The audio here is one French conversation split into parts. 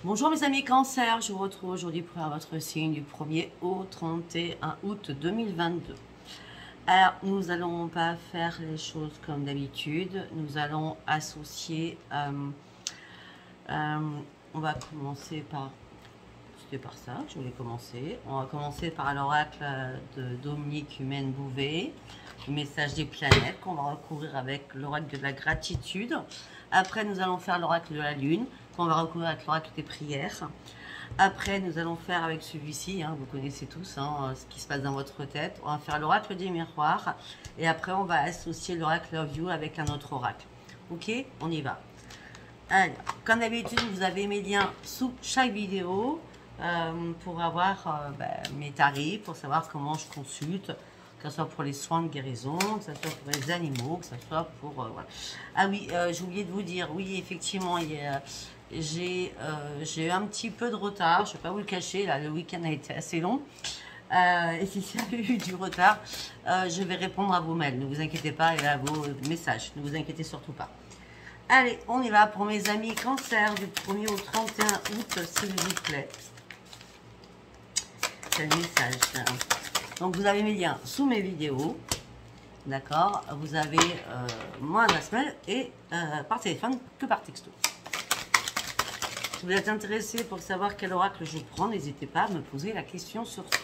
Bonjour mes amis Cancer, je vous retrouve aujourd'hui pour votre signe du 1er au 31 août 2022. Alors, nous n'allons pas faire les choses comme d'habitude, nous allons associer, on va commencer par, c'était par ça que je voulais commencer, on va commencer par l'oracle de Dominique Humaine Bouvet, le message des planètes qu'on va recouvrir avec l'oracle de la gratitude. Après, nous allons faire l'oracle de la lune, qu'on va recouvrir avec l'oracle des prières. Après, nous allons faire avec celui-ci, vous connaissez tous ce qui se passe dans votre tête. On va faire l'oracle des miroirs. Et après, on va associer l'oracle of you avec un autre oracle. Ok, on y va. Alors, comme d'habitude, vous avez mes liens sous chaque vidéo pour avoir mes tarifs, pour savoir comment je consulte, que ce soit pour les soins de guérison, que ce soit pour les animaux, que ce soit pour... voilà. Ah oui, j'ai oublié de vous dire, oui, effectivement, j'ai eu un petit peu de retard, je ne vais pas vous le cacher, là, le week-end a été assez long. Et si ça a eu du retard, je vais répondre à vos mails, ne vous inquiétez pas, et à vos messages, ne vous inquiétez surtout pas. Allez, on y va pour mes amis Cancer du 1er au 31 août, s'il vous plaît. C'est le message. Donc, vous avez mes liens sous mes vidéos. D'accord. Vous avez mon adresse mail et par téléphone que par texto. Si vous êtes intéressé pour savoir quel oracle je prends, n'hésitez pas à me poser la question surtout.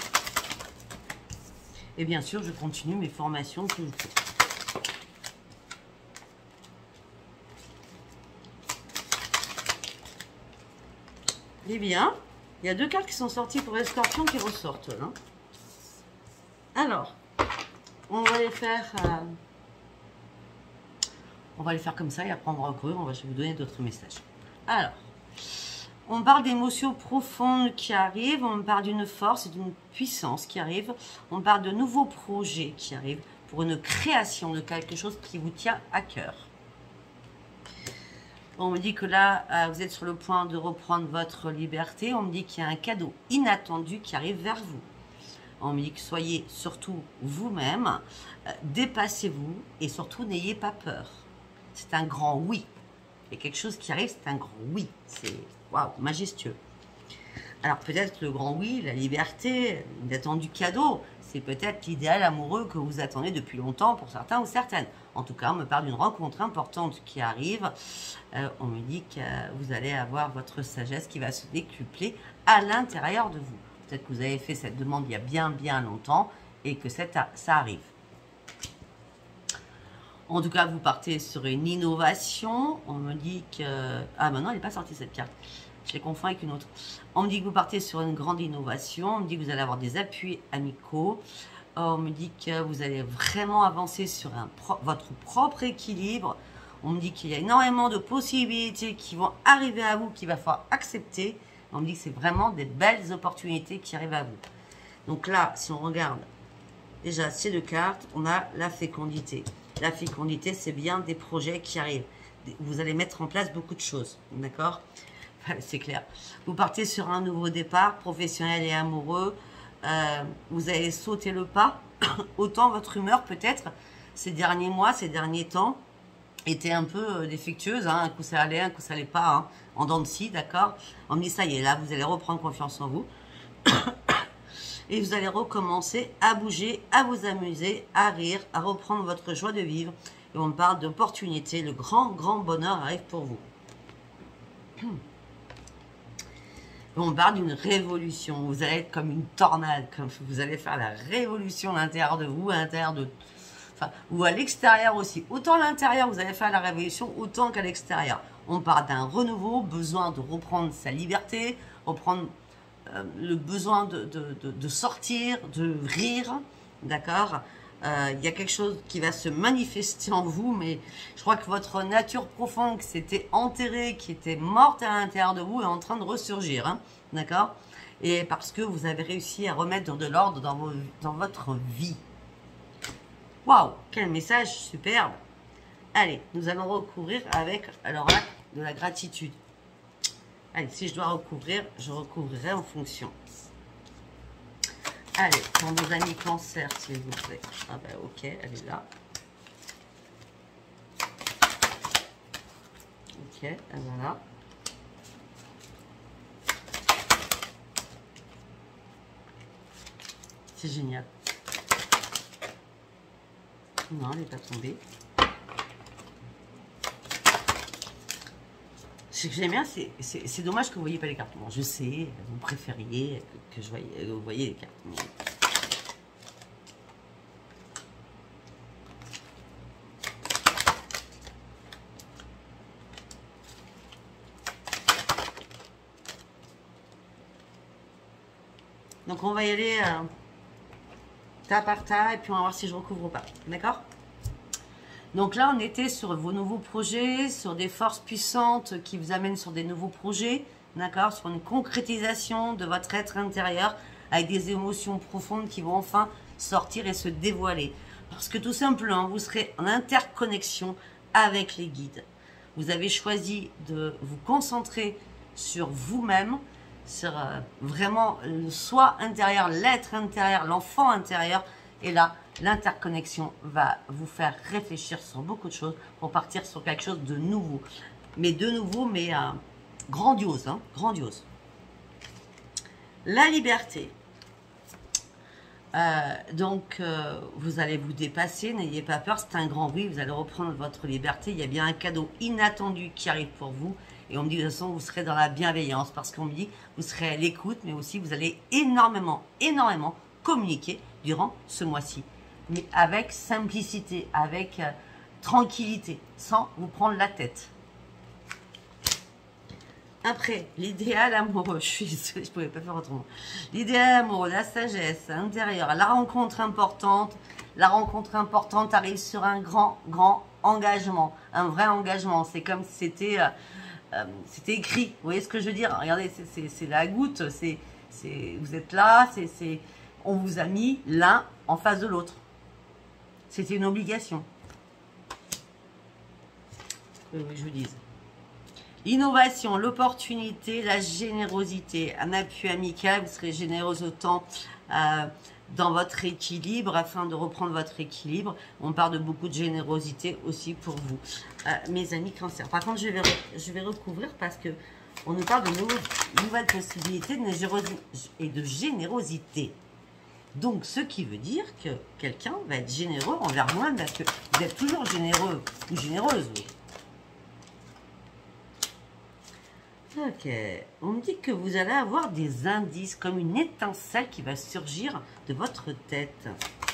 Et bien sûr, je continue mes formations que je fais. Eh bien, il y a deux cartes qui sont sorties pour les scorpions qui ressortent. Hein. Alors, on va les faire comme ça et après on va recourir, je vais vous donner d'autres messages. Alors, on parle d'émotions profondes qui arrivent, on parle d'une force et d'une puissance qui arrive, on parle de nouveaux projets qui arrivent pour une création de quelque chose qui vous tient à cœur. On me dit que là, vous êtes sur le point de reprendre votre liberté, on me dit qu'il y a un cadeau inattendu qui arrive vers vous. On me dit que soyez surtout vous-même, dépassez-vous et surtout n'ayez pas peur. C'est un grand oui. Il y a quelque chose qui arrive, c'est un grand oui. C'est waouh, majestueux. Alors peut-être le grand oui, la liberté, l'attendu cadeau, c'est peut-être l'idéal amoureux que vous attendez depuis longtemps pour certains ou certaines. En tout cas, on me parle d'une rencontre importante qui arrive. On me dit que vous allez avoir votre sagesse qui va se décupler à l'intérieur de vous. Peut-être que vous avez fait cette demande il y a bien longtemps et que ça arrive. En tout cas, vous partez sur une innovation. On me dit que... Ah ben non, elle n'est pas sortie cette carte. Je les confonds avec une autre. On me dit que vous partez sur une grande innovation. On me dit que vous allez avoir des appuis amicaux. On me dit que vous allez vraiment avancer sur votre propre équilibre. On me dit qu'il y a énormément de possibilités qui vont arriver à vous, qu'il va falloir accepter. On me dit que c'est vraiment des belles opportunités qui arrivent à vous. Donc là, si on regarde déjà ces deux cartes, on a la fécondité. La fécondité, c'est bien des projets qui arrivent. Vous allez mettre en place beaucoup de choses, d'accord? C'est clair. Vous partez sur un nouveau départ, professionnel et amoureux. Vous allez sauter le pas. Autant votre humeur, peut-être, ces derniers mois, ces derniers temps, était un peu défectueuse, un coup ça allait, un coup ça allait pas, en dents de scie, d'accord. On me dit ça y est, là vous allez reprendre confiance en vous et vous allez recommencer à bouger, à vous amuser, à rire, à reprendre votre joie de vivre. Et on me parle d'opportunités, le grand bonheur arrive pour vous. On parle d'une révolution, vous allez être comme une tornade, comme vous allez faire la révolution à l'intérieur de vous, à l'intérieur de... Enfin, ou à l'extérieur aussi. Autant à l'intérieur, vous allez faire la révolution, autant qu'à l'extérieur. On parle d'un renouveau, besoin de reprendre sa liberté, reprendre le besoin de sortir, de rire, d'accord. Il y a quelque chose qui va se manifester en vous, mais je crois que votre nature profonde qui s'était enterrée, qui était morte à l'intérieur de vous, est en train de ressurgir, d'accord. Et parce que vous avez réussi à remettre de l'ordre dans votre vie. Waouh, quel message superbe. Allez, nous allons recouvrir avec l'oracle de la gratitude. Allez, si je dois recouvrir, je recouvrirai en fonction. Allez, pour nos amis Cancer, s'il vous plaît. Ah ben ok, elle est là. Ok, voilà. C'est génial. Non, elle n'est pas tombée. Ce que j'aime bien, c'est dommage que vous ne voyez pas les cartes. Bon, je sais, vous préfériez que vous voyez les cartes. Mais... Donc on va y aller tas par tas et puis on va voir si je recouvre ou pas. D'accord? Donc là on était sur vos nouveaux projets, sur des forces puissantes qui vous amènent sur des nouveaux projets. D'accord? Sur une concrétisation de votre être intérieur avec des émotions profondes qui vont enfin sortir et se dévoiler. Parce que tout simplement vous serez en interconnexion avec les guides. Vous avez choisi de vous concentrer sur vous-même, sur vraiment le soi intérieur, l'être intérieur, l'enfant intérieur. Et là, l'interconnexion va vous faire réfléchir sur beaucoup de choses pour partir sur quelque chose de nouveau. Mais grandiose, hein, grandiose. La liberté. Vous allez vous dépasser, n'ayez pas peur, c'est un grand oui, vous allez reprendre votre liberté. Il y a bien un cadeau inattendu qui arrive pour vous. Et on me dit de toute façon, vous serez dans la bienveillance parce qu'on me dit, vous serez à l'écoute, mais aussi vous allez énormément communiquer durant ce mois-ci. Mais avec simplicité, avec tranquillité, sans vous prendre la tête. Après, l'idéal amoureux, je pouvais pas faire autrement. L'idéal amoureux, la sagesse intérieure, la rencontre importante. La rencontre importante arrive sur un grand engagement, un vrai engagement. C'est comme si c'était écrit. Vous voyez ce que je veux dire? Regardez, c'est la goutte. Vous êtes là, on vous a mis l'un en face de l'autre. C'était une obligation. Que je vous dise. L'innovation, l'opportunité, la générosité, un appui amical, vous serez généreuse autant dans votre équilibre, afin de reprendre votre équilibre. On parle de beaucoup de générosité aussi pour vous. Mes amis cancer. Par contre, je vais recouvrir parce que on nous parle de nouvelles possibilités de générosité. Donc, ce qui veut dire que quelqu'un va être généreux envers vous-même parce que vous êtes toujours généreux ou généreuse. Oui. Ok, on me dit que vous allez avoir des indices comme une étincelle qui va surgir de votre tête.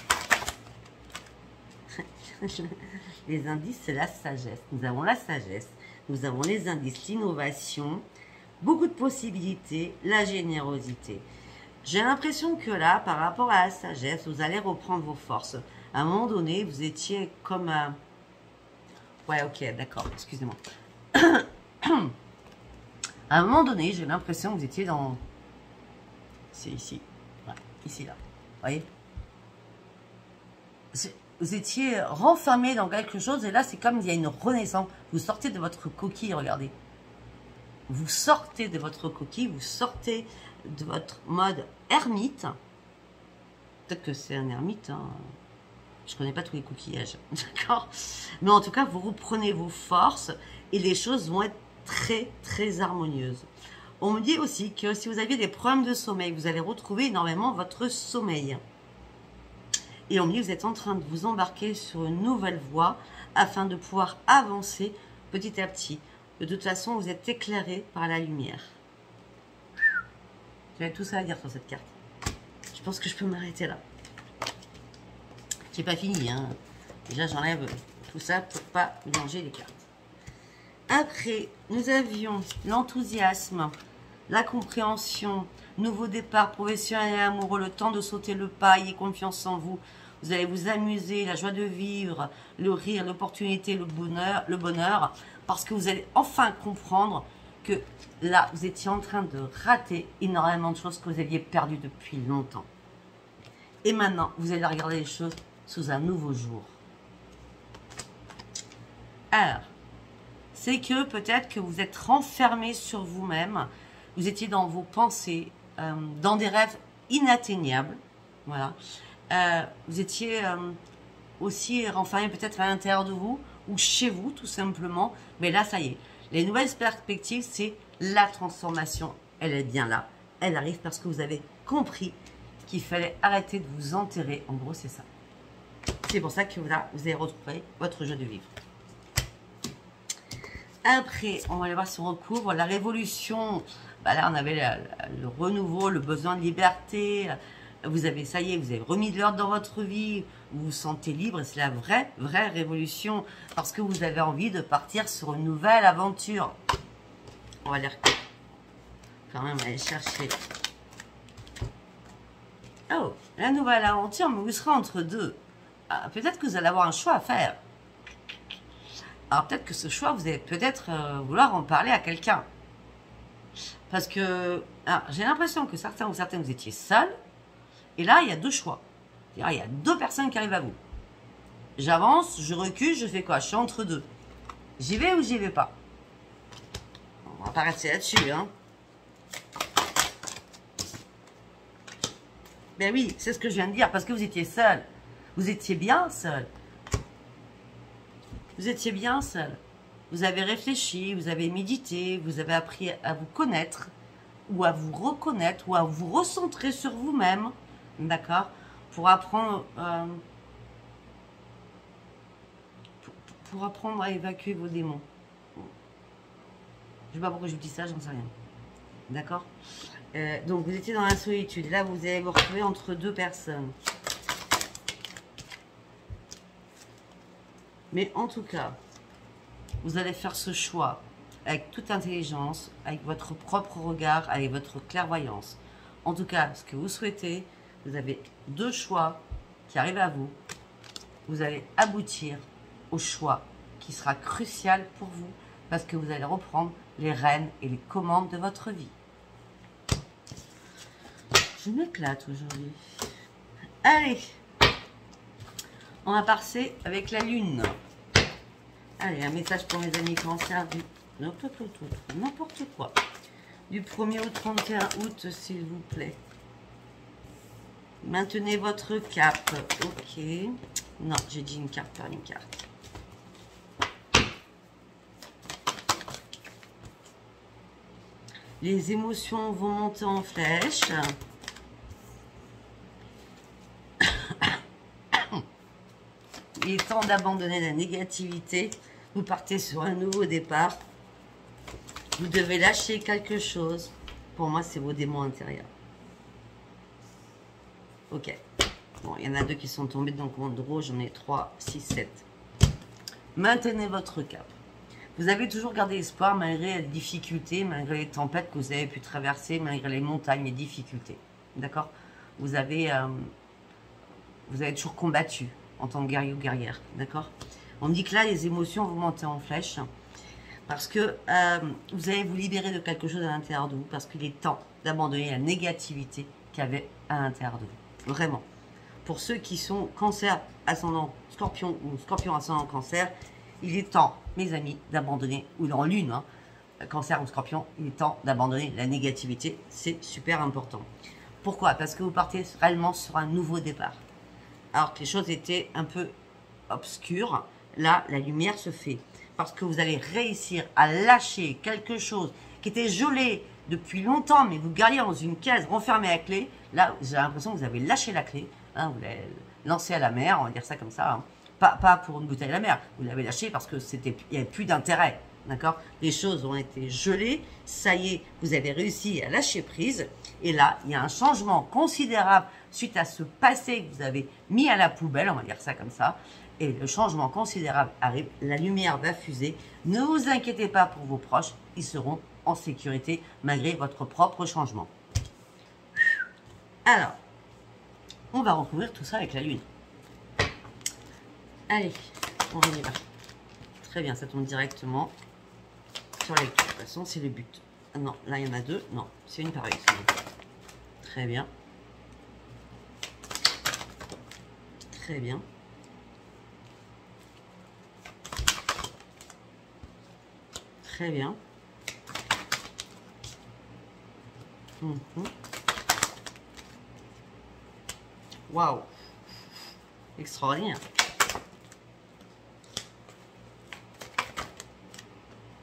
Les indices, c'est la sagesse. Nous avons la sagesse, nous avons les indices, l'innovation, beaucoup de possibilités, la générosité. J'ai l'impression que là, par rapport à la sagesse, vous allez reprendre vos forces. À un moment donné, vous étiez comme un... Ouais, ok, d'accord, excusez-moi. À un moment donné, j'ai l'impression que vous étiez dans... C'est ici. Ouais, ici, là. Vous voyez? Vous étiez renfermé dans quelque chose et là, c'est comme il y a une renaissance. Vous sortez de votre coquille, regardez. Vous sortez de votre coquille, vous sortez de votre mode ermite. Peut-être que c'est un ermite, hein. Je ne connais pas tous les coquillages, d'accord? Mais en tout cas, vous reprenez vos forces et les choses vont être très harmonieuse. On me dit aussi que si vous aviez des problèmes de sommeil, vous allez retrouver énormément votre sommeil. Et on me dit que vous êtes en train de vous embarquer sur une nouvelle voie afin de pouvoir avancer petit à petit. De toute façon, vous êtes éclairé par la lumière. J'avais tout ça à dire sur cette carte. Je pense que je peux m'arrêter là. J'ai pas fini, hein. Déjà, j'enlève tout ça pour pas mélanger les cartes. Après, nous avions l'enthousiasme, la compréhension, nouveau départ professionnel et amoureux, le temps de sauter le pas, ayez confiance en vous. Vous allez vous amuser, la joie de vivre, le rire, l'opportunité, le bonheur, parce que vous allez enfin comprendre que là, vous étiez en train de rater énormément de choses que vous aviez perdues depuis longtemps. Et maintenant, vous allez regarder les choses sous un nouveau jour. Alors, c'est que peut-être que vous êtes renfermé sur vous-même, vous étiez dans vos pensées, dans des rêves inatteignables, voilà. Vous étiez aussi renfermé peut-être à l'intérieur de vous, ou chez vous tout simplement, mais là ça y est, les nouvelles perspectives, c'est la transformation, elle est bien là, elle arrive parce que vous avez compris qu'il fallait arrêter de vous enterrer. En gros, c'est ça. C'est pour ça que là, vous avez retrouvé votre jeu de vivre. Après, on va aller voir si on recouvre la révolution. Bah là, on avait le renouveau, le besoin de liberté. Vous avez, ça y est, vous avez remis de l'ordre dans votre vie. Vous vous sentez libre et c'est la vraie révolution. Parce que vous avez envie de partir sur une nouvelle aventure. On va aller quand même aller chercher. Oh, la nouvelle aventure, mais vous serez entre deux. Ah, peut-être que vous allez avoir un choix à faire. Alors peut-être que ce choix, vous allez peut-être vouloir en parler à quelqu'un. Parce que j'ai l'impression que certains ou certaines, vous étiez seuls. Et là, il y a deux choix. Il y a deux personnes qui arrivent à vous. J'avance, je recule, je fais quoi? Je suis entre deux. J'y vais ou j'y vais pas? On va pas rester là-dessus, hein. Ben oui, c'est ce que je viens de dire, parce que vous étiez seul. Vous étiez bien seul. Vous étiez bien seul. Vous avez réfléchi, vous avez médité, vous avez appris à vous connaître, ou à vous reconnaître, ou à vous recentrer sur vous-même, d'accord? Pour apprendre, pour apprendre à évacuer vos démons. Je ne sais pas pourquoi je vous dis ça, j'en sais rien. D'accord? Donc vous étiez dans la solitude. Là, vous allez vous retrouver entre deux personnes. Mais en tout cas, vous allez faire ce choix avec toute intelligence, avec votre propre regard, avec votre clairvoyance. En tout cas, ce que vous souhaitez, vous avez deux choix qui arrivent à vous. Vous allez aboutir au choix qui sera crucial pour vous parce que vous allez reprendre les rênes et les commandes de votre vie. Je m'éclate aujourd'hui. Allez, on va passer avec la lune. Allez, un message pour mes amis cancer du n'importe quoi. Du 1er au 31 août, s'il vous plaît. Maintenez votre cap. Ok. Non, j'ai dit une carte par une carte. Les émotions vont monter en flèche. Il est temps d'abandonner la négativité. Vous partez sur un nouveau départ. Vous devez lâcher quelque chose. Pour moi, c'est vos démons intérieurs. Ok. Bon, il y en a deux qui sont tombés dans mon draw. J'en ai 3, 6, 7. Maintenez votre cap. Vous avez toujours gardé espoir malgré les difficultés, malgré les tempêtes que vous avez pu traverser, malgré les montagnes, les difficultés. D'accord? Vous avez toujours combattu en tant que guerrier ou guerrière. D'accord? On dit que là, les émotions vont monter en flèche parce que vous allez vous libérer de quelque chose à l'intérieur de vous parce qu'il est temps d'abandonner la négativité qu'il y avait à l'intérieur de vous. Vraiment. Pour ceux qui sont cancer ascendant scorpion ou scorpion ascendant cancer, il est temps, mes amis, d'abandonner, ou en lune, hein, cancer ou scorpion, il est temps d'abandonner la négativité. C'est super important. Pourquoi? Parce que vous partez réellement sur un nouveau départ. Alors que les choses étaient un peu obscures, là, la lumière se fait. Parce que vous allez réussir à lâcher quelque chose qui était gelé depuis longtemps, mais vous gardiez dans une case renfermée à clé. Là, j'ai l'impression que vous avez lâché la clé. Hein, vous l'avez lancé à la mer, on va dire ça comme ça. Hein. Pas pour une bouteille à la mer, vous l'avez lâché parce que il n'y avait plus d'intérêt. D'accord? Les choses ont été gelées, ça y est, vous avez réussi à lâcher prise. Et là, il y a un changement considérable suite à ce passé que vous avez mis à la poubelle, on va dire ça comme ça. Et le changement considérable arrive, la lumière va fuser. Ne vous inquiétez pas pour vos proches, ils seront en sécurité malgré votre propre changement. Alors, on va recouvrir tout ça avec la lune. Allez, on y va. Très bien, ça tombe directement sur la lecture. De toute façon, c'est le but. Ah non, là, il y en a deux. Non, c'est une pareille. Très bien. Très bien. Très bien. Waouh. Extraordinaire.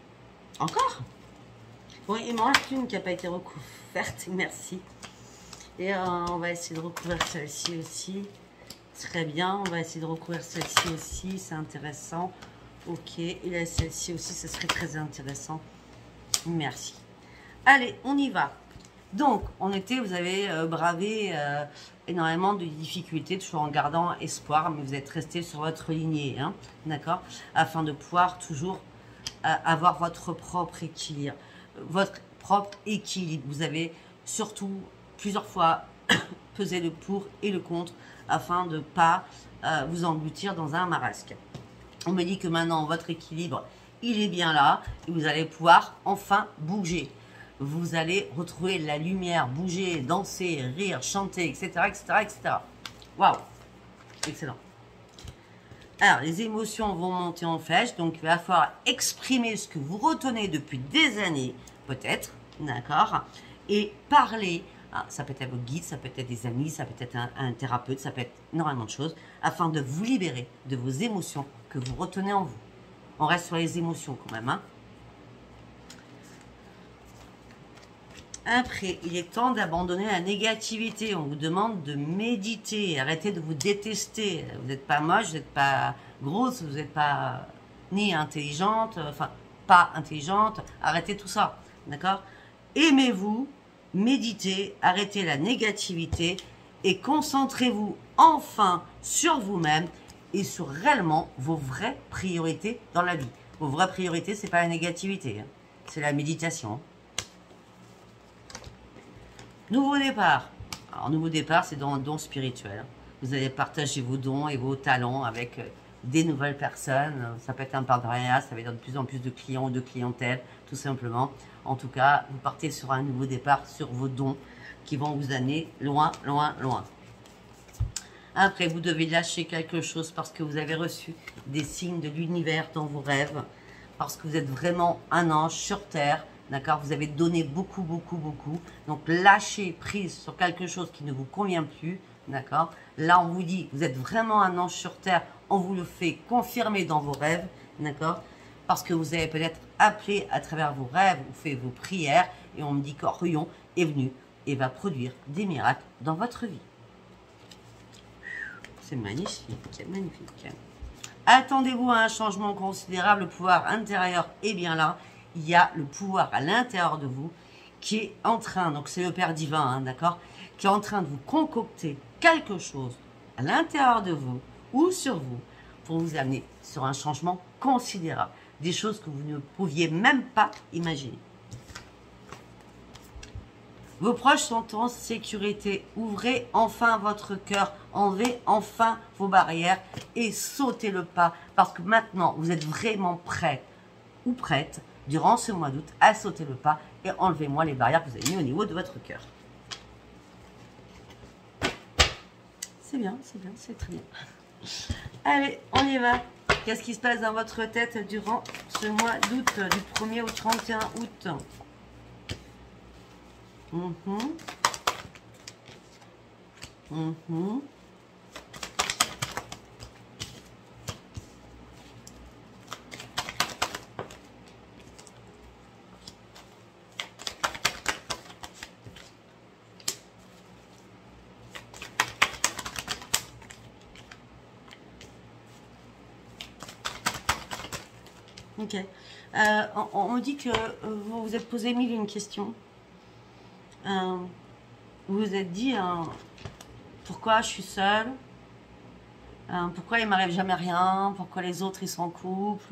Encore? Bon, il m'en reste une qui n'a pas été recouverte. Merci. Et on va essayer de recouvrir celle-ci aussi. Très bien, on va essayer de recouvrir celle-ci aussi, c'est intéressant. Ok, et là celle-ci aussi, ce serait très intéressant. Merci. Allez, on y va. Donc, vous avez bravé énormément de difficultés, toujours en gardant espoir, mais vous êtes resté sur votre lignée, hein, d'accord, afin de pouvoir toujours avoir votre propre équilibre. Votre propre équilibre. Vous avez surtout plusieurs fois pesé le pour et le contre afin de ne pas vous engloutir dans un marasque. On me dit que maintenant, votre équilibre, il est bien là et vous allez pouvoir enfin bouger. Vous allez retrouver la lumière, bouger, danser, rire, chanter, etc., etc., etc. Waouh, excellent. Alors, les émotions vont monter en flèche, donc il va falloir exprimer ce que vous retenez depuis des années, peut-être, d'accord, et parler. Alors, ça peut être vos guides, ça peut être des amis, ça peut être un thérapeute, ça peut être énormément de choses, afin de vous libérer de vos émotions que vous retenez en vous. On reste sur les émotions quand même, hein. Après, il est temps d'abandonner la négativité. On vous demande de méditer. Arrêtez de vous détester. Vous n'êtes pas moche, vous n'êtes pas grosse, vous n'êtes pas ni intelligente, enfin, pas intelligente. Arrêtez tout ça, d'accord? Aimez-vous, méditez, arrêtez la négativité et concentrez-vous enfin sur vous-même et sur réellement vos vraies priorités dans la vie. Vos vraies priorités, ce n'est pas la négativité, hein. C'est la méditation. Nouveau départ. Alors, nouveau départ, c'est dans le don spirituel. Vous allez partager vos dons et vos talents avec des nouvelles personnes. Ça peut être un partenariat, ça va être de plus en plus de clients ou de clientèle, tout simplement. En tout cas, vous partez sur un nouveau départ, sur vos dons qui vont vous amener loin, loin, loin. Après, vous devez lâcher quelque chose parce que vous avez reçu des signes de l'univers dans vos rêves, parce que vous êtes vraiment un ange sur Terre. D'accord, vous avez donné beaucoup, beaucoup, beaucoup. Donc, lâchez prise sur quelque chose qui ne vous convient plus. D'accord. Là, on vous dit, vous êtes vraiment un ange sur Terre. On vous le fait confirmer dans vos rêves. D'accord. Parce que vous avez peut-être appelé à travers vos rêves ou fait vos prières. Et on me dit qu'Orion est venu et va produire des miracles dans votre vie. C'est magnifique, magnifique. Attendez-vous à un changement considérable. Le pouvoir intérieur est bien là. Il y a le pouvoir à l'intérieur de vous qui est en train, donc c'est le Père divin, hein, d'accord, qui est en train de vous concocter quelque chose à l'intérieur de vous ou sur vous pour vous amener sur un changement considérable. Des choses que vous ne pouviez même pas imaginer. Vos proches sont en sécurité. Ouvrez enfin votre cœur, enlevez enfin vos barrières et sautez le pas parce que maintenant vous êtes vraiment prêt ou prête durant ce mois d'août à sauter le pas et enlevez-moi les barrières que vous avez mis au niveau de votre cœur. C'est bien, c'est très bien. Allez, on y va. Qu'est-ce qui se passe dans votre tête durant ce mois d'août, du 1er au 31 août? Ok. On me dit que vous vous êtes posé mille et une questions. Vous vous êtes dit pourquoi je suis seule, pourquoi il m'arrive jamais rien, pourquoi les autres ils sont en couple,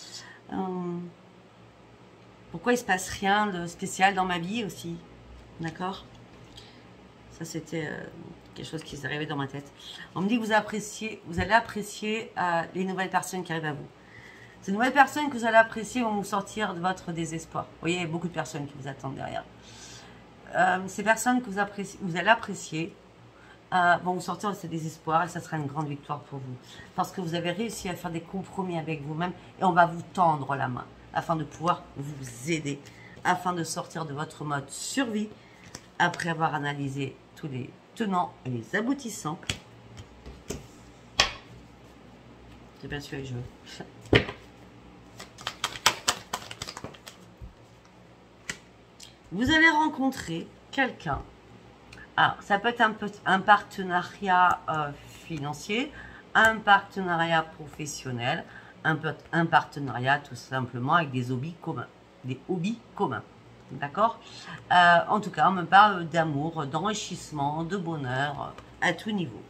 pourquoi il se passe rien de spécial dans ma vie aussi, d'accord? Ça c'était quelque chose qui s'est arrivé dans ma tête. On me dit que vous allez apprécier les nouvelles personnes qui arrivent à vous. Ces nouvelles personnes que vous allez apprécier vont vous sortir de votre désespoir. Vous voyez, il y a beaucoup de personnes qui vous attendent derrière. Ces personnes que vous allez apprécier vont vous sortir de ce désespoir et ça sera une grande victoire pour vous. Parce que vous avez réussi à faire des compromis avec vous-même et on va vous tendre la main afin de pouvoir vous aider, afin de sortir de votre mode survie après avoir analysé tous les tenants et les aboutissants. C'est bien celui que je veux. Vous allez rencontrer quelqu'un Alors, ça peut être un partenariat financier, un partenariat professionnel, un partenariat tout simplement avec des hobbies communs. Des hobbies communs. D'accord? En tout cas, on me parle d'amour, d'enrichissement, de bonheur, à tout niveau.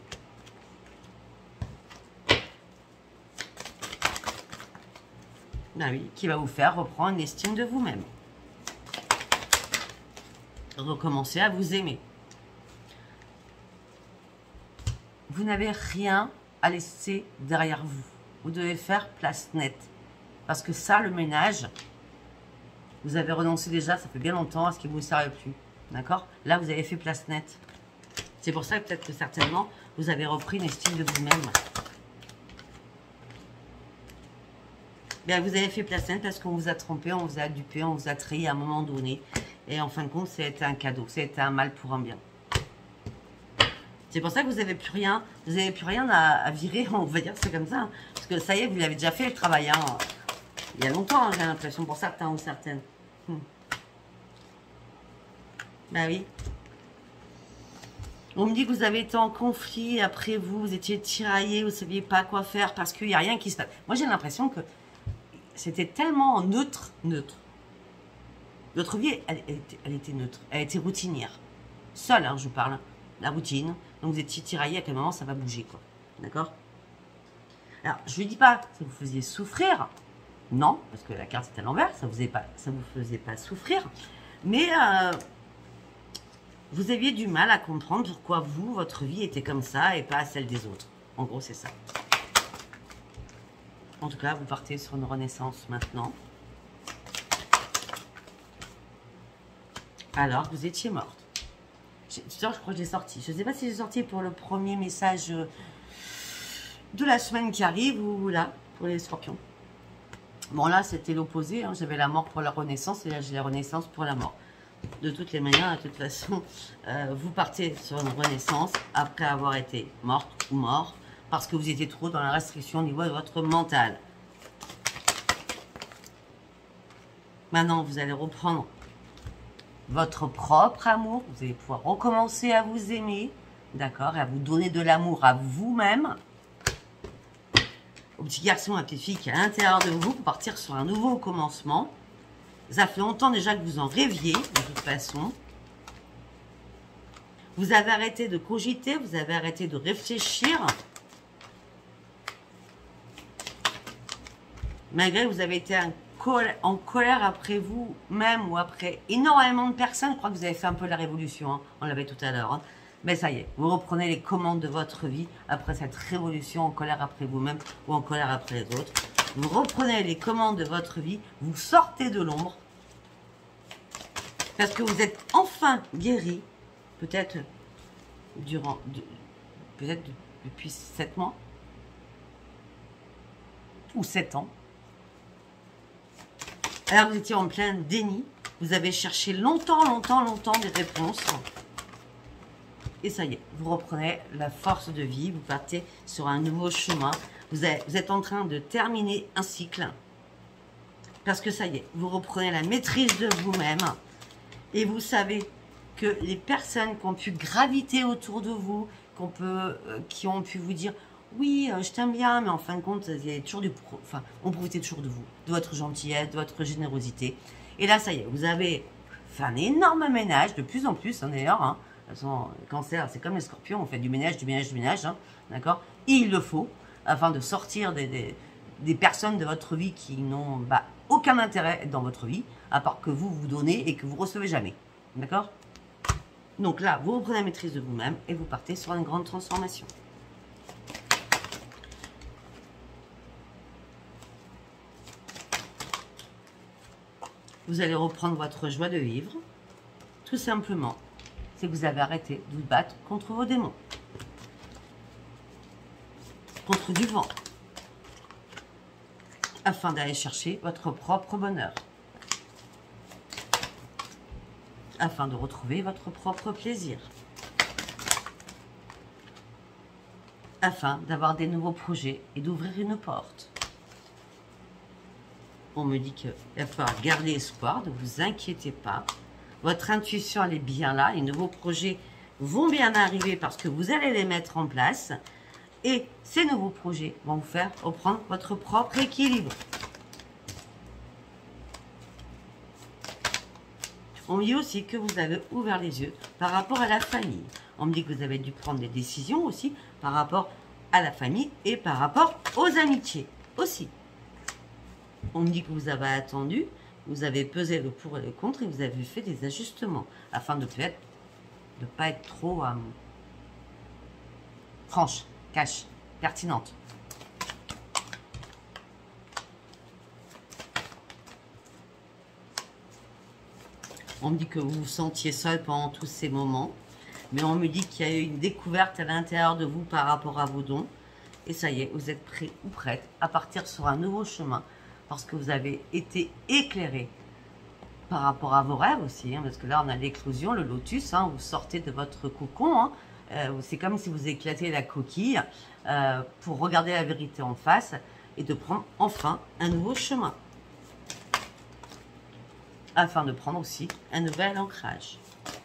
Ah oui, qui va vous faire reprendre une estime de vous-même. Recommencer à vous aimer. Vous n'avez rien à laisser derrière vous. Vous devez faire place nette. Parce que ça, le ménage, vous avez renoncé déjà, ça fait bien longtemps à ce qui ne vous servait plus. D'accord? Là, vous avez fait place nette. C'est pour ça que peut-être que certainement, vous avez repris une estime de vous-même. Bien, vous avez fait place nette parce qu'on vous a trompé, on vous a dupé, on vous a trahi à un moment donné. Et en fin de compte, c'était un cadeau, c'était un mal pour un bien. C'est pour ça que vous n'avez plus rien, à virer, on va dire c'est comme ça. Hein. Parce que ça y est, vous l'avez déjà fait le travail. Hein. Il y a longtemps, hein, j'ai l'impression, pour certains ou certaines. Bah oui. On me dit que vous avez été en conflit, après vous étiez tiraillé, vous ne saviez pas quoi faire parce qu'il n'y a rien qui se passe. Moi, j'ai l'impression que c'était tellement neutre. Votre vie, elle était neutre, elle était routinière. Seule, hein, je parle, la routine. Donc vous étiez tiraillé, à quel moment ça va bouger, quoi. D'accord? Alors, je ne dis pas que vous faisiez souffrir. Non, parce que la carte est à l'envers, ça ne vous faisait pas souffrir. Mais vous aviez du mal à comprendre pourquoi vous, votre vie était comme ça et pas celle des autres. En gros, c'est ça. En tout cas, vous partez sur une renaissance maintenant. Alors, vous étiez morte. Je crois que j'ai sorti. Je ne sais pas si j'ai sorti pour le premier message de la semaine qui arrive ou là, pour les scorpions. Bon, là, c'était l'opposé. Hein. J'avais la mort pour la renaissance et là, j'ai la renaissance pour la mort. De toutes les manières, de toute façon, vous partez sur une renaissance après avoir été morte ou mort parce que vous étiez trop dans la restriction au niveau de votre mental. Maintenant, vous allez reprendre votre propre amour. Vous allez pouvoir recommencer à vous aimer, d'accord, et à vous donner de l'amour à vous-même. Au petit garçon, à la petite fille qui est à l'intérieur de vous pour partir sur un nouveau commencement. Ça fait longtemps déjà que vous en rêviez, de toute façon. Vous avez arrêté de cogiter, vous avez arrêté de réfléchir. Malgré que vous avez été en colère après vous-même ou après énormément de personnes. Je crois que vous avez fait un peu la révolution, hein. On l'avait tout à l'heure. Hein. Mais ça y est, vous reprenez les commandes de votre vie après cette révolution en colère après vous-même ou en colère après les autres. Vous reprenez les commandes de votre vie, vous sortez de l'ombre. Parce que vous êtes enfin guéri, peut-être depuis 7 mois ou 7 ans. Alors vous étiez en plein déni, vous avez cherché longtemps des réponses. Et ça y est, vous reprenez la force de vie, vous partez sur un nouveau chemin. Vous êtes en train de terminer un cycle. Parce que ça y est, vous reprenez la maîtrise de vous-même. Et vous savez que les personnes qui ont pu graviter autour de vous, qui ont pu vous dire « Oui, je t'aime bien », mais en fin de compte, il y a toujours on profitait toujours de vous, de votre gentillesse, de votre générosité. Et là, ça y est, vous avez fait un énorme ménage, de plus en plus, hein, d'ailleurs. Hein. De toute façon, le cancer, c'est comme les scorpions, on fait du ménage, hein, d'accord? Il le faut, afin de sortir des personnes de votre vie qui n'ont aucun intérêt dans votre vie, à part que vous donnez et que vous recevez jamais, d'accord? Donc là, vous reprenez la maîtrise de vous-même et vous partez sur une grande transformation. Vous allez reprendre votre joie de vivre, tout simplement. C'est que vous avez arrêté de vous battre contre vos démons, contre du vent, afin d'aller chercher votre propre bonheur, afin de retrouver votre propre plaisir, afin d'avoir des nouveaux projets et d'ouvrir une porte. On me dit qu'il va falloir garder espoir, ne vous inquiétez pas. Votre intuition, elle est bien là. Les nouveaux projets vont bien arriver parce que vous allez les mettre en place. Et ces nouveaux projets vont vous faire reprendre votre propre équilibre. On me dit aussi que vous avez ouvert les yeux par rapport à la famille. On me dit que vous avez dû prendre des décisions aussi par rapport à la famille et par rapport aux amitiés aussi. On me dit que vous avez attendu, vous avez pesé le pour et le contre et vous avez fait des ajustements afin de ne pas être trop franche, cash, pertinente. On me dit que vous vous sentiez seul pendant tous ces moments. Mais on me dit qu'il y a eu une découverte à l'intérieur de vous par rapport à vos dons. Et ça y est, vous êtes prêt ou prête à partir sur un nouveau chemin. Parce que vous avez été éclairé par rapport à vos rêves aussi. Parce que là, on a l'éclosion, le lotus. Vous sortez de votre cocon. C'est comme si vous éclatez la coquille pour regarder la vérité en face. Et de prendre enfin un nouveau chemin. Afin de prendre aussi un nouvel ancrage.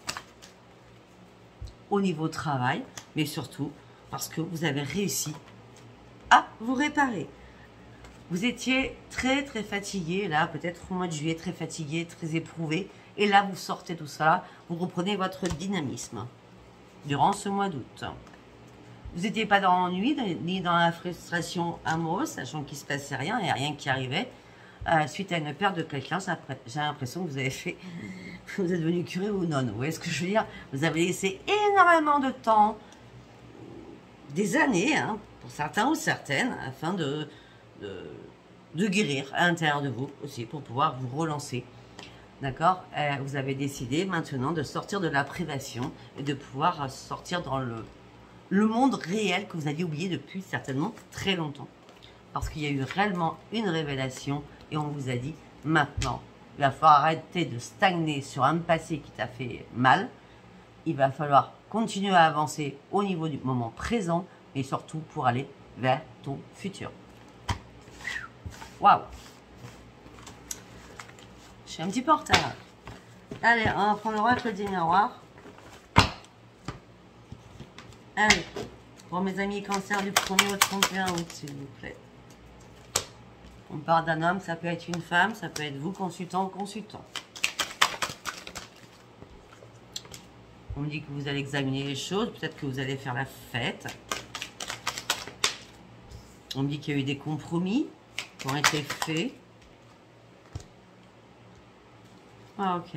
Au niveau travail, mais surtout parce que vous avez réussi à vous réparer. Vous étiez très fatigué, là, peut-être au mois de juillet, très fatigué, très éprouvé. Et là, vous sortez tout ça, vous reprenez votre dynamisme durant ce mois d'août. Vous n'étiez pas dans l'ennui, ni dans la frustration amoureuse, sachant qu'il ne se passait rien, il n'y a rien qui arrivait. Suite à une perte de quelqu'un, j'ai l'impression que vous avez fait, vous êtes devenu curé ou non. Vous voyez ce que je veux dire? Vous avez laissé énormément de temps, des années, pour certains ou certaines, afin de guérir à l'intérieur de vous aussi, pour pouvoir vous relancer. D'accord? Vous avez décidé maintenant de sortir de la privation et de pouvoir sortir dans le monde réel que vous aviez oublié depuis certainement très longtemps. Parce qu'il y a eu réellement une révélation et on vous a dit, maintenant, il va falloir arrêter de stagner sur un passé qui t'a fait mal. Il va falloir continuer à avancer au niveau du moment présent et surtout pour aller vers ton futur. Waouh! Je suis un petit peu en retard. Allez, on va prendre l'oracle du miroir. Allez, pour mes amis cancer du 1er au 31 août, s'il vous plaît. On parle d'un homme, ça peut être une femme, ça peut être vous, consultant ou consultant. On me dit que vous allez examiner les choses, peut-être que vous allez faire la fête. On me dit qu'il y a eu des compromis qui ont été faits. Ah, ok.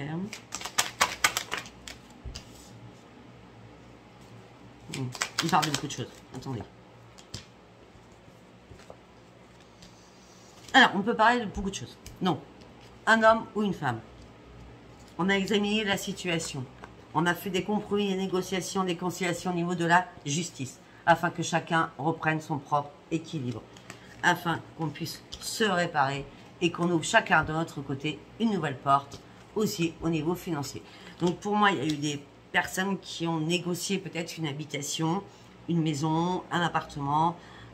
Il parle de beaucoup de choses. Attendez. Alors, on peut parler de beaucoup de choses. Non. Un homme ou une femme. On a examiné la situation. On a fait des compromis, des négociations, des conciliations au niveau de la justice. Afin que chacun reprenne son propre équilibre. Afin qu'on puisse se réparer et qu'on ouvre chacun de notre côté une nouvelle porte. Aussi au niveau financier. Donc pour moi, il y a eu des personnes qui ont négocié peut-être une habitation, une maison, un appartement.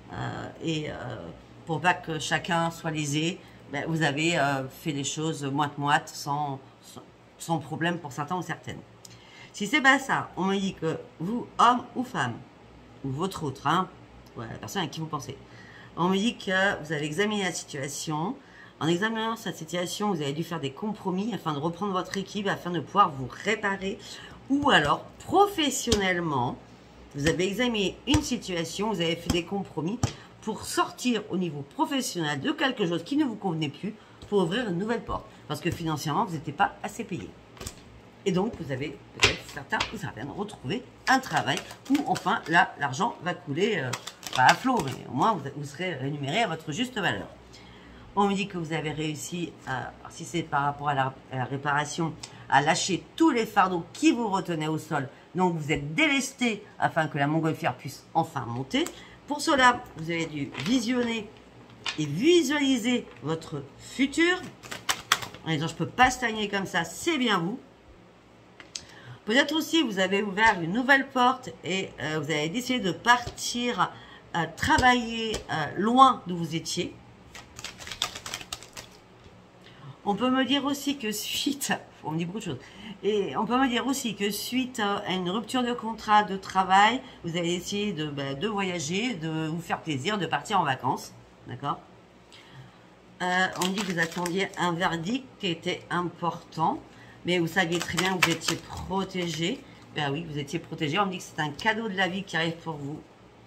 Pour pas que chacun soit lésé, ben, vous avez fait les choses moite-moite, sans problème pour certains ou certaines. Si c'est pas ça, on me dit que vous, homme ou femme, ou votre autre, la personne à qui vous pensez, on me dit que vous avez examiné la situation. En examinant cette situation, vous avez dû faire des compromis afin de reprendre votre équipe, afin de pouvoir vous réparer. Ou alors, professionnellement, vous avez examiné une situation, vous avez fait des compromis pour sortir au niveau professionnel de quelque chose qui ne vous convenait plus, pour ouvrir une nouvelle porte. Parce que financièrement, vous n'étiez pas assez payé. Et donc, vous avez peut-être certains ou certaines retrouvé un travail où, enfin, là, l'argent va couler, pas à flot, mais au moins, vous serez rémunéré à votre juste valeur. On me dit que vous avez réussi, si c'est par rapport à la réparation, à lâcher tous les fardeaux qui vous retenaient au sol. Donc, vous êtes délesté afin que la montgolfière puisse enfin monter. Pour cela, vous avez dû visionner et visualiser votre futur. En disant, je ne peux pas stagner comme ça, c'est bien vous. Peut-être aussi, vous avez ouvert une nouvelle porte et vous avez décidé de partir travailler loin d'où vous étiez. On peut me dire aussi que suite, on me dit beaucoup de choses, et on peut me dire aussi que suite à une rupture de contrat de travail, vous allez essayer de voyager, de vous faire plaisir, de partir en vacances, d'accord? On dit que vous attendiez un verdict qui était important, mais vous saviez très bien que vous étiez protégé. Ben oui, vous étiez protégé. On me dit que c'est un cadeau de la vie qui arrive pour vous.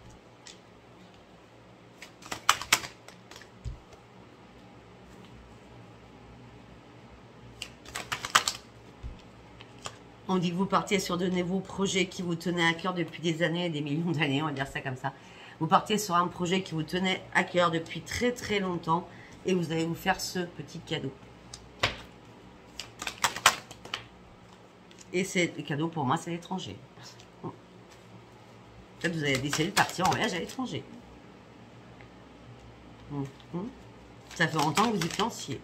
On dit que vous partiez sur de nouveaux projets qui vous tenaient à cœur depuis des années, des millions d'années, on va dire ça comme ça. Vous partiez sur un projet qui vous tenait à cœur depuis très très longtemps et vous allez vous faire ce petit cadeau. Et c'est le cadeau pour moi, c'est l'étranger. Peut-être vous avez décidé de partir en voyage à l'étranger. Ça fait longtemps que vous y pensiez.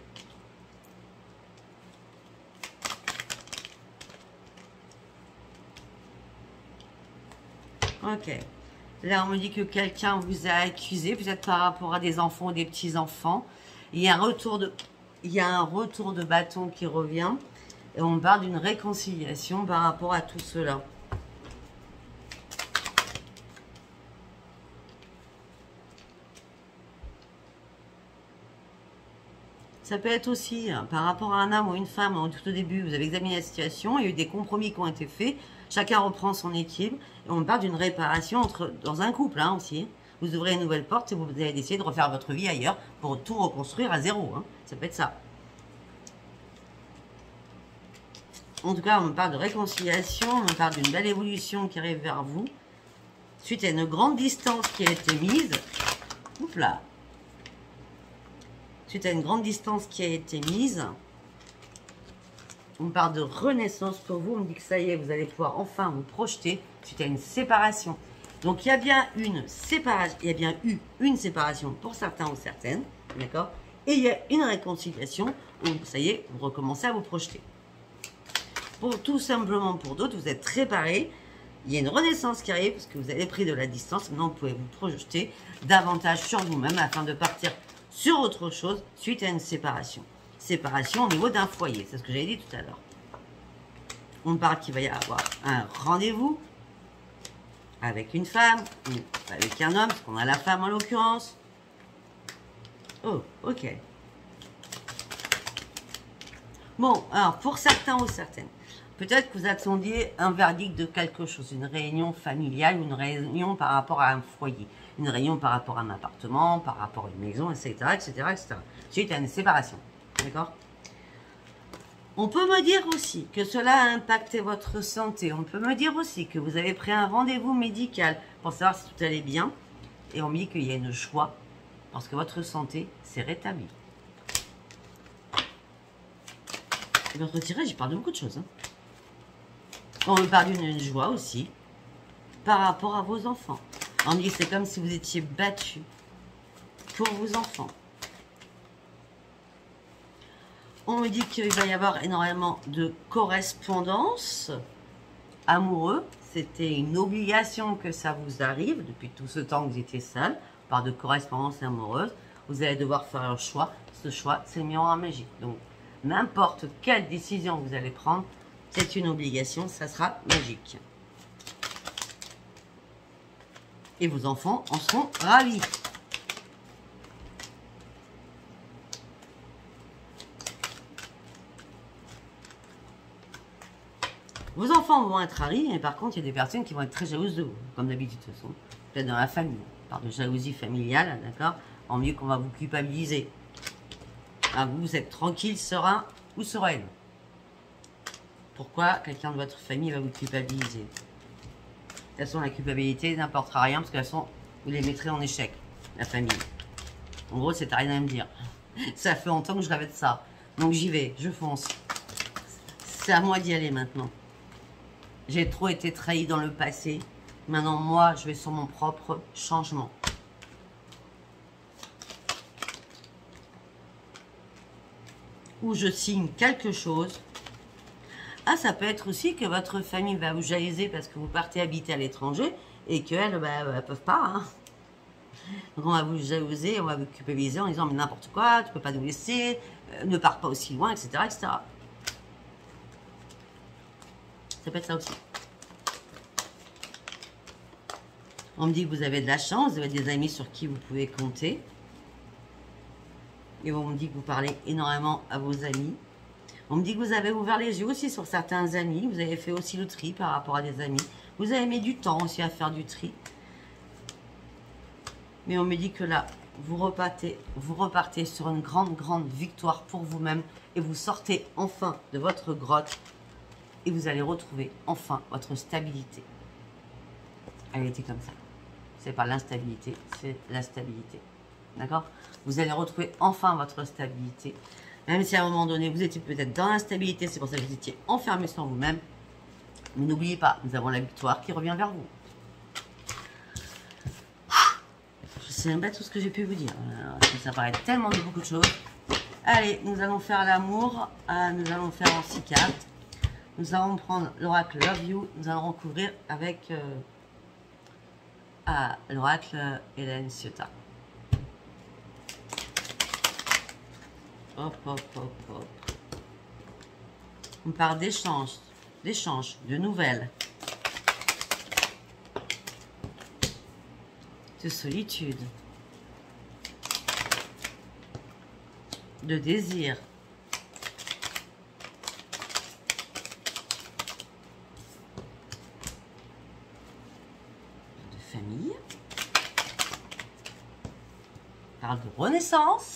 Ok. Là, on me dit que quelqu'un vous a accusé, peut-être par rapport à des enfants ou des petits-enfants. Il y a un retour de bâton qui revient. Et on parle d'une réconciliation par rapport à tout cela. Ça peut être aussi par rapport à un homme ou une femme, tout au début, vous avez examiné la situation, il y a eu des compromis qui ont été faits, chacun reprend son équilibre, et on parle d'une réparation dans un couple aussi. Vous ouvrez une nouvelle porte et vous allez décider de refaire votre vie ailleurs pour tout reconstruire à zéro. Ça peut être ça. En tout cas, on me parle de réconciliation, on me parle d'une belle évolution qui arrive vers vous, suite à une grande distance qui a été mise. Oups là. Suite à une grande distance qui a été mise, on parle de renaissance pour vous. On me dit que ça y est, vous allez pouvoir enfin vous projeter suite à une séparation. Donc il y a bien une séparation, il y a bien eu une séparation pour certains ou certaines, d'accord? Et il y a une réconciliation où ça y est, vous recommencez à vous projeter. Pour tout simplement pour d'autres, vous êtes réparés. Il y a une renaissance qui arrive parce que vous avez pris de la distance. Maintenant, vous pouvez vous projeter davantage sur vous-même afin de partir sur autre chose suite à une séparation. Séparation au niveau d'un foyer, c'est ce que j'avais dit tout à l'heure. On parle qu'il va y avoir un rendez-vous avec une femme ou avec un homme, parce qu'on a la femme en l'occurrence. Oh, ok. Bon, alors pour certains ou certaines, peut-être que vous attendiez un verdict de quelque chose, une réunion familiale ou une réunion par rapport à un foyer. Une réunion par rapport à un appartement, par rapport à une maison, etc., etc., etc. Suite à une séparation. D'accord? On peut me dire aussi que cela a impacté votre santé. On peut me dire aussi que vous avez pris un rendez-vous médical pour savoir si tout allait bien. Et on me dit qu'il y a une joie parce que votre santé s'est rétablie. Votre tirage, il parle de beaucoup de choses. On me parle d'une joie aussi par rapport à vos enfants. On me dit que c'est comme si vous étiez battu pour vos enfants. On me dit qu'il va y avoir énormément de correspondance amoureux. C'était une obligation que ça vous arrive depuis tout ce temps que vous étiez seul. On parle de correspondance amoureuse. Vous allez devoir faire un choix. Ce choix, c'est le miroir magique. Donc, n'importe quelle décision que vous allez prendre, c'est une obligation, ça sera magique. Et vos enfants en seront ravis. Vos enfants vont être ravis, mais par contre, il y a des personnes qui vont être très jalouses de vous, comme d'habitude, de toute façon. Peut-être dans la famille. On parle de jalousie familiale, d'accord? En mieux qu'on va vous culpabiliser. Ah, vous êtes tranquille, serein ou sereine. Pourquoi quelqu'un de votre famille va vous culpabiliser? De toute façon, la culpabilité n'apportera rien parce que de toute façon, vous les mettrez en échec, la famille. En gros, c'est à rien à me dire. Ça fait longtemps que je rêvais de ça. Donc j'y vais, je fonce. C'est à moi d'y aller maintenant. J'ai trop été trahi dans le passé. Maintenant, moi, je vais sur mon propre changement. Ou je signe quelque chose. Ah, ça peut être aussi que votre famille va vous jalouser parce que vous partez habiter à l'étranger et qu'elles ne peuvent pas. Hein. Donc on va vous jalouser, on va vous culpabiliser en disant mais n'importe quoi, tu peux pas nous laisser, ne part pas aussi loin, etc., etc. Ça peut être ça aussi. On me dit que vous avez de la chance, vous avez des amis sur qui vous pouvez compter. Et on me dit que vous parlez énormément à vos amis. On me dit que vous avez ouvert les yeux aussi sur certains amis. Vous avez fait aussi le tri par rapport à des amis. Vous avez mis du temps aussi à faire du tri. Mais on me dit que là, vous repartez sur une grande, grande victoire pour vous-même. Et vous sortez enfin de votre grotte. Et vous allez retrouver enfin votre stabilité. Elle était comme ça. C'est pas l'instabilité, c'est la stabilité. D'accord? Vous allez retrouver enfin votre stabilité. Même si à un moment donné, vous étiez peut-être dans l'instabilité, c'est pour ça que vous étiez enfermé sur vous-même. Mais n'oubliez pas, nous avons la victoire qui revient vers vous. Je sais même pas tout ce que j'ai pu vous dire. Ça paraît tellement de beaucoup de choses. Allez, nous allons faire l'amour. Nous allons faire en 6 cartes. Nous allons prendre l'oracle Love You. Nous allons recouvrir avec l'oracle Hélène Ciotat. Hop, hop, hop, hop. On parle d'échange, de nouvelles, de solitude, de désir, de famille. On parle de renaissance.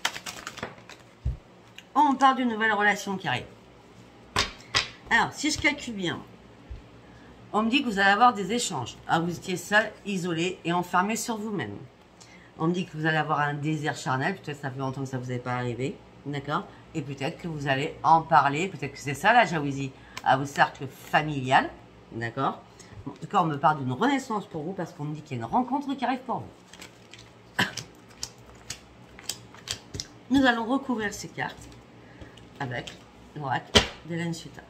On parle d'une nouvelle relation qui arrive. Alors, si je calcule bien, on me dit que vous allez avoir des échanges. Alors, vous étiez seul, isolé et enfermé sur vous-même. On me dit que vous allez avoir un désir charnel. Peut-être que ça fait longtemps que ça ne vous est pas arrivé. D'accord? Et peut-être que vous allez en parler. Peut-être que c'est ça la jalousie à vos cercles familial. D'accord? En tout cas, on me parle d'une renaissance pour vous parce qu'on me dit qu'il y a une rencontre qui arrive pour vous. Nous allons recouvrir ces cartes avec l'oracle d'Hélène Ciotat.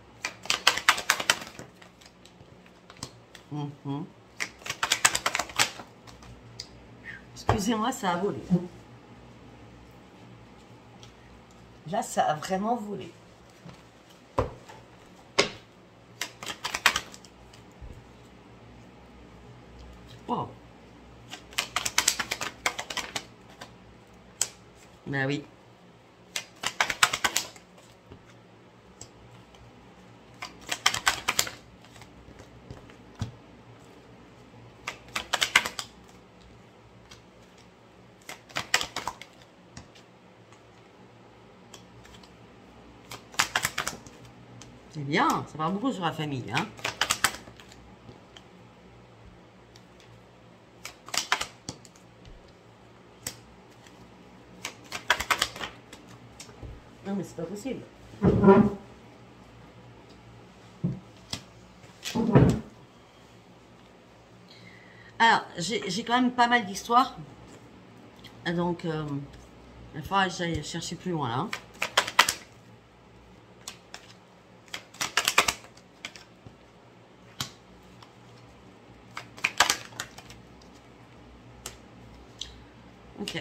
Excusez-moi, ça a volé. Là, ça a vraiment volé. Oh. Ben oui. C'est bien, ça parle beaucoup sur la famille, hein. Non, mais c'est pas possible. Alors, j'ai quand même pas mal d'histoires. Donc, il faudra que j'aille chercher plus loin, là. Ok.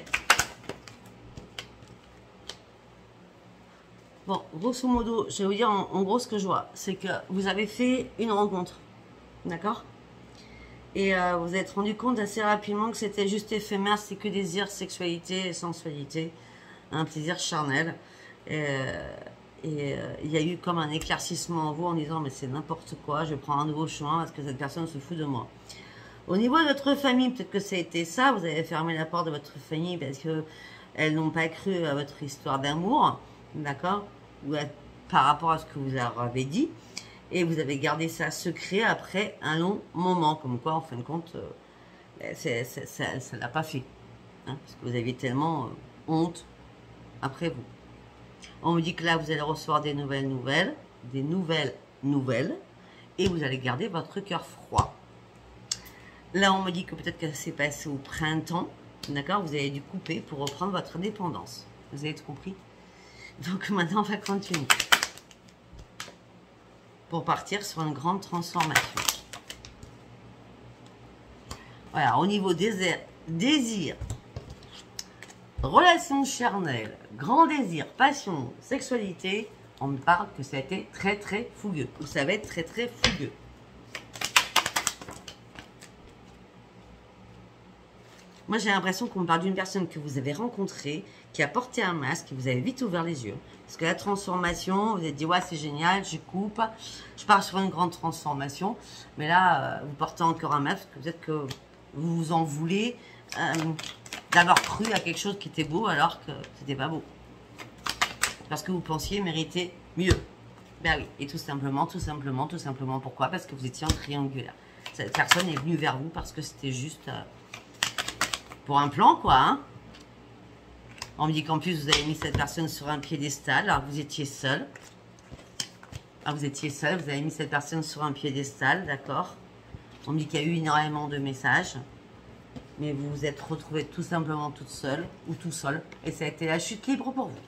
Bon, grosso modo, je vais vous dire en gros ce que je vois. C'est que vous avez fait une rencontre. D'accord? Et vous vous êtes rendu compte assez rapidement que c'était juste éphémère. C'est que désir, sexualité et sensualité. Un plaisir charnel. Il y a eu comme un éclaircissement en vous en disant mais c'est n'importe quoi, je prends un nouveau chemin parce que cette personne se fout de moi. Au niveau de votre famille, peut-être que ça a été ça, vous avez fermé la porte de votre famille parce qu'elles n'ont pas cru à votre histoire d'amour, d'accord? Ou par rapport à ce que vous leur avez dit, et vous avez gardé ça secret après un long moment, comme quoi en fin de compte, ça l'a pas fait, hein, parce que vous aviez tellement honte après vous. On me dit que là, vous allez recevoir des nouvelles, et vous allez garder votre cœur froid. Là, on me dit que peut-être que ça s'est passé au printemps, d'accord? Vous avez dû couper pour reprendre votre indépendance. Vous avez tout compris? Donc maintenant, on va continuer. Pour partir sur une grande transformation. Voilà, au niveau désir, Relation charnelle, grand désir, passion, sexualité. On me parle que ça a été très très fougueux. Ou ça va être très très fougueux. Moi, j'ai l'impression qu'on me parle d'une personne que vous avez rencontrée, qui a porté un masque, et vous avez vite ouvert les yeux. Parce que la transformation, vous vous êtes dit, ouais, c'est génial, je coupe, je pars sur une grande transformation. Mais là, vous portez encore un masque, peut-être que vous vous en voulez d'avoir cru à quelque chose qui était beau alors que c'était pas beau. Parce que vous pensiez mériter mieux. Ben oui, et tout simplement, pourquoi? Parce que vous étiez en triangulaire. Cette personne est venue vers vous parce que c'était juste... pour un plan, quoi, hein. On me dit qu'en plus, vous avez mis cette personne sur un piédestal, alors vous étiez seul. Ah, vous étiez seul, vous avez mis cette personne sur un piédestal, d'accord. On me dit qu'il y a eu énormément de messages. Mais vous vous êtes retrouvée tout simplement toute seule, ou tout seul. Et ça a été la chute libre pour vous.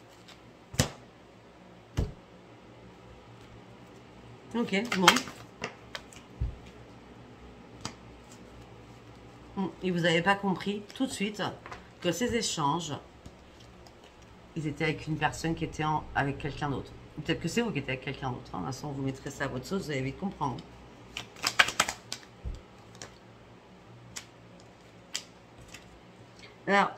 Ok, bon. Et vous n'avez pas compris tout de suite que ces échanges, ils étaient avec une personne qui était avec quelqu'un d'autre. Peut-être que c'est vous qui étiez avec quelqu'un d'autre. Hein. L'instant, vous mettrez ça à votre sauce, vous allez vite comprendre. Alors,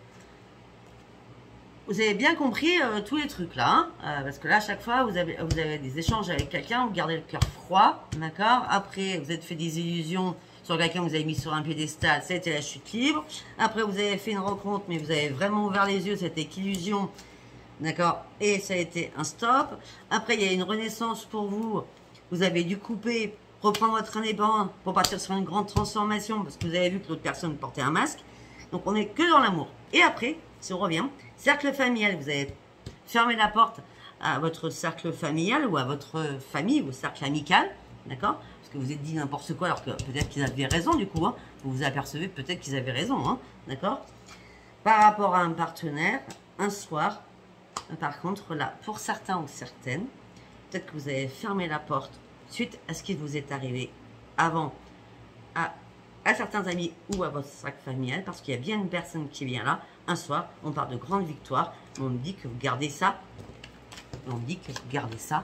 vous avez bien compris tous les trucs là. Hein, parce que là, à chaque fois, vous avez des échanges avec quelqu'un, vous gardez le cœur froid. D'accord. Après, vous êtes fait des illusions sur quelqu'un que vous avez mis sur un piédestal, c'était la chute libre. Après, vous avez fait une rencontre, mais vous avez vraiment ouvert les yeux, c'était qu'illusion. D'accord. Et ça a été un stop. Après, il y a une renaissance pour vous. Vous avez dû couper, reprendre votre indépendance pour partir sur une grande transformation parce que vous avez vu que l'autre personne portait un masque. Donc, on n'est que dans l'amour. Et après, si on revient, cercle familial, vous avez fermé la porte à votre cercle familial ou à votre famille, ou cercle amical. D'accord. Parce que vous êtes dit n'importe quoi alors que peut-être qu'ils avaient raison du coup. Hein. Vous vous apercevez peut-être qu'ils avaient raison. Hein. D'accord. Par rapport à un partenaire, un soir, par contre là, pour certains ou certaines, peut-être que vous avez fermé la porte suite à ce qui vous est arrivé avant à certains amis ou à votre cercle familial, parce qu'il y a bien une personne qui vient là. Un soir, on parle de grande victoire. On me dit que vous gardez ça. On me dit que vous gardez ça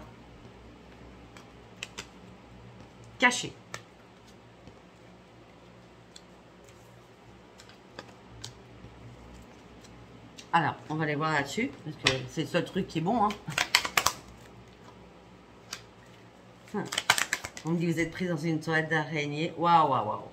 caché. Alors, on va aller voir là-dessus, parce que c'est le seul truc qui est bon. Hein. On me dit que vous êtes pris dans une toilette d'araignée. Waouh, waouh, waouh.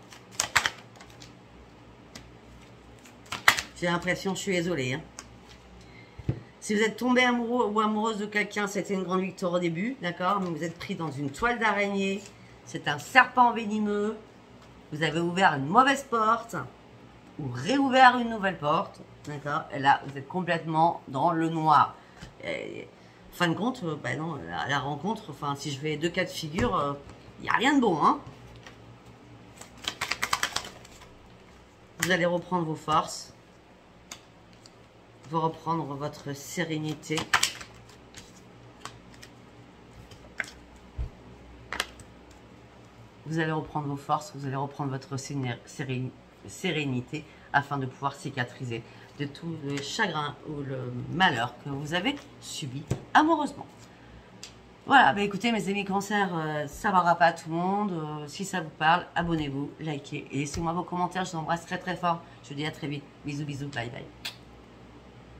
J'ai l'impression, je suis désolée. Hein. Si vous êtes tombé amoureux ou amoureuse de quelqu'un, c'était une grande victoire au début, d'accord. Mais vous êtes pris dans une toile d'araignée. C'est un serpent venimeux. Vous avez ouvert une mauvaise porte ou réouvert une nouvelle porte. D'accord. Et là, vous êtes complètement dans le noir. Et, en fin de compte, bah non, la rencontre, enfin, si je fais deux cas de figure, il n'y a rien de bon. Hein. Vous allez reprendre vos forces. Vous reprendre votre sérénité. Vous allez reprendre vos forces, vous allez reprendre votre sérénité afin de pouvoir cicatriser de tout le chagrin ou le malheur que vous avez subi amoureusement. Voilà, bah écoutez mes amis cancer, ça ne parlera pas à tout le monde. Si ça vous parle, abonnez-vous, likez et laissez-moi vos commentaires. Je vous embrasse très très fort. Je vous dis à très vite. Bisous, bisous, bye bye.